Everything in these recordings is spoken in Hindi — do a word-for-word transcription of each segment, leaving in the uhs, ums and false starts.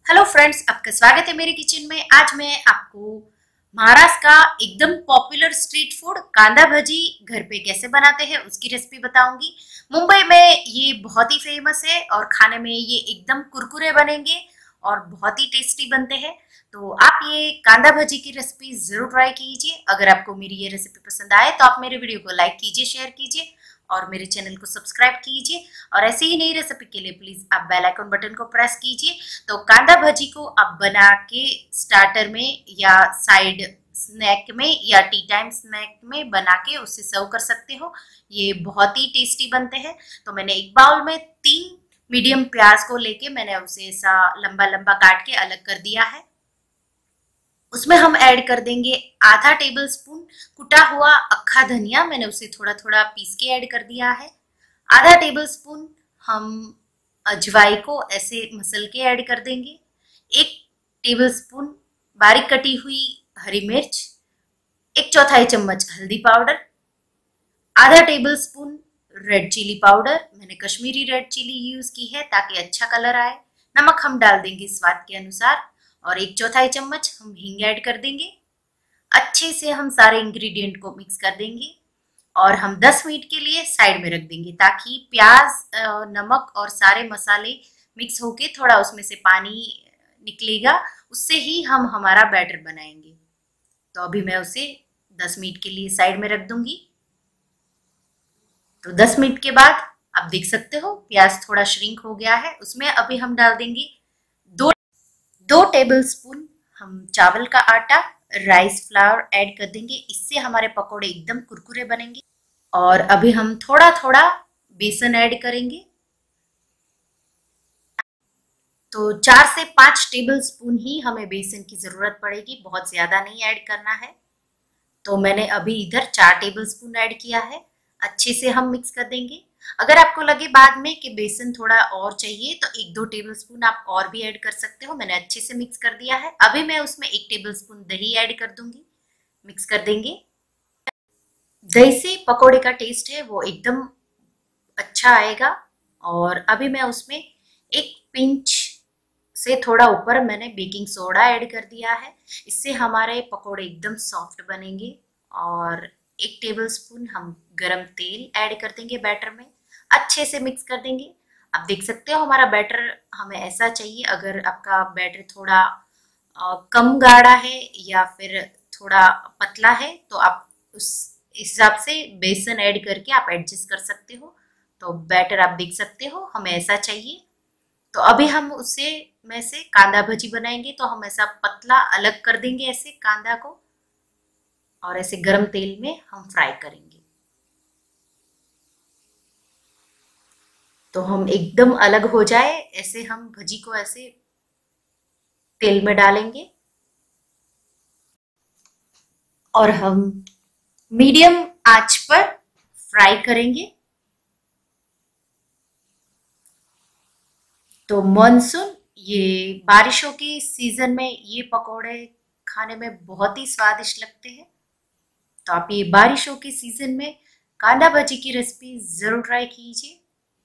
हेलो फ्रेंड्स, आपका स्वागत है मेरे किचन में। आज मैं आपको महाराष्ट्र का एकदम पॉपुलर स्ट्रीट फूड कांदा भजी घर पे कैसे बनाते हैं उसकी रेसिपी बताऊंगी। मुंबई में ये बहुत ही फेमस है और खाने में ये एकदम कुरकुरे बनेंगे और बहुत ही टेस्टी बनते हैं। तो आप ये कांदा भजी की रेसिपी जरूर ट्राई कीजिए। अगर आपको मेरी ये रेसिपी पसंद आए तो आप मेरे वीडियो को लाइक कीजिए, शेयर कीजिए और मेरे चैनल को सब्सक्राइब कीजिए। और ऐसे ही नई रेसिपी के लिए प्लीज आप बेल आइकन बटन को प्रेस कीजिए। तो कांदा भजी को आप बना के स्टार्टर में या साइड स्नैक में या टी टाइम स्नैक में बना के उससे सर्व कर सकते हो। ये बहुत ही टेस्टी बनते हैं। तो मैंने एक बाउल में तीन मीडियम प्याज को लेके मैंने उसे ऐसा लंबा लंबा काट के अलग कर दिया है। उसमें हम ऐड कर देंगे आधा टेबल स्पून कुटा हुआ अक्खा धनिया, मैंने उसे थोड़ा थोड़ा पीस के ऐड कर दिया है। आधा टेबल स्पून हम अजवाई को ऐसे मसल के ऐड कर देंगे। एक टेबल स्पून बारीक कटी हुई हरी मिर्च, एक चौथाई चम्मच हल्दी पाउडर, आधा tablespoon red chilli powder, मैंने कश्मीरी रेड चिली यूज की है ताकि अच्छा कलर आए। नमक हम डाल देंगे स्वाद के अनुसार और एक चौथाई चम्मच हम हींग ऐड कर देंगे। अच्छे से हम सारे इंग्रेडिएंट को मिक्स कर देंगे और हम दस मिनट के लिए साइड में रख देंगे ताकि प्याज, नमक और सारे मसाले मिक्स होके थोड़ा उसमें से पानी निकलेगा, उससे ही हम हमारा बैटर बनाएंगे। तो अभी मैं उसे दस मिनट के लिए साइड में रख दूंगी। तो दस मिनट के बाद आप देख सकते हो प्याज थोड़ा श्रिंक हो गया है। उसमें अभी हम डाल देंगे दो दो टेबल स्पून हम चावल का आटा, राइस फ्लावर ऐड कर देंगे। इससे हमारे पकोड़े एकदम कुरकुरे बनेंगे। और अभी हम थोड़ा थोड़ा बेसन ऐड करेंगे। तो चार से पांच टेबल स्पून ही हमें बेसन की जरूरत पड़ेगी, बहुत ज्यादा नहीं ऐड करना है। तो मैंने अभी इधर चार टेबल स्पून ऐड किया है। अच्छे से हम मिक्स कर देंगे। अगर आपको लगे बाद में कि बेसन थोड़ा और चाहिए तो एक दो टेबल स्पून आप और भी ऐड कर सकते हो। मैंने अच्छे से मिक्स कर दिया है। अभी मैं उसमें एक टेबल स्पून दही ऐड कर दूंगी। मिक्स कर देंगे। दही से पकोड़े का टेस्ट है वो एकदम अच्छा आएगा। और अभी मैं उसमें एक पिंच से थोड़ा ऊपर मैंने बेकिंग सोडा ऐड कर दिया है। इससे हमारे पकोड़े एकदम सॉफ्ट बनेंगे। और एक टेबल स्पून हम गरम तेल ऐड कर देंगे बैटर में। अच्छे से मिक्स कर देंगे। आप देख सकते हो हमारा बैटर हमें ऐसा चाहिए। अगर आपका बैटर थोड़ा आ, कम गाढ़ा है या फिर थोड़ा पतला है तो आप उस हिसाब से बेसन ऐड करके आप एडजस्ट कर सकते हो। तो बैटर आप देख सकते हो हमें ऐसा चाहिए। तो अभी हम उससे में से कांदा भजी बनाएंगे। तो हम ऐसा पतला अलग कर देंगे ऐसे कांदा को और ऐसे गरम तेल में हम फ्राई करेंगे। तो हम एकदम अलग हो जाए ऐसे हम भजी को ऐसे तेल में डालेंगे और हम मीडियम आंच पर फ्राई करेंगे। तो मॉनसून ये बारिशों के सीजन में ये पकोड़े खाने में बहुत ही स्वादिष्ट लगते हैं। तो आप ये बारिशों के सीजन में कांदा भजी की रेसिपी जरूर ट्राई कीजिए।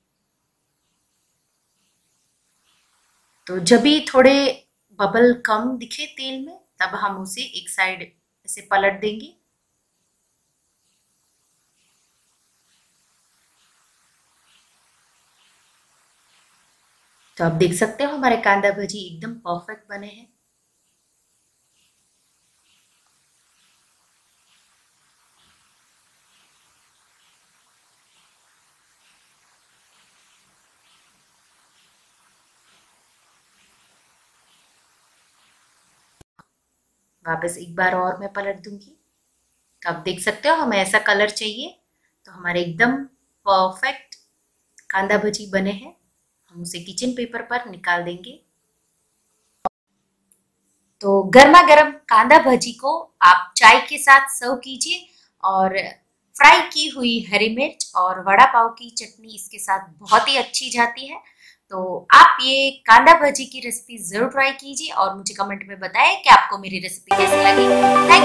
तो जब भी थोड़े बबल कम दिखे तेल में तब हम उसे एक साइड ऐसे पलट देंगे। तो आप देख सकते हो हमारे कांदा भजी एकदम परफेक्ट बने हैं। वापस एक बार और मैं पलट दूंगी। तो आप देख सकते हो हमें ऐसा कलर चाहिए। तो हमारे एकदम परफेक्ट कांदा भजी बने हैं। हम उसे किचन पेपर पर निकाल देंगे। तो गर्मा गर्म कांदा भजी को आप चाय के साथ सर्व कीजिए और फ्राई की हुई हरी मिर्च और वड़ा पाव की चटनी इसके साथ बहुत ही अच्छी जाती है। तो आप ये कांदा भजी की रेसिपी जरूर ट्राई कीजिए और मुझे कमेंट में बताएं कि आपको मेरी रेसिपी कैसी लगी। थैंक